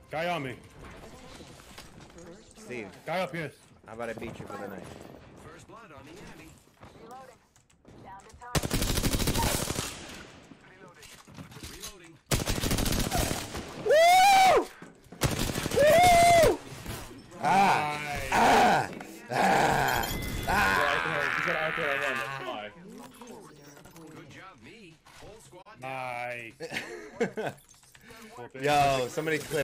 Guy on me. Steve, Guy up here. how about I beat you for the night? First blood on the enemy. Reloading. Down to time. Reloading. Woo! Woo! Ah! Nice. Ah! Ah! He's got out there alone. That's why. Good job, me. Whole squad. Nice. Yo, somebody clip.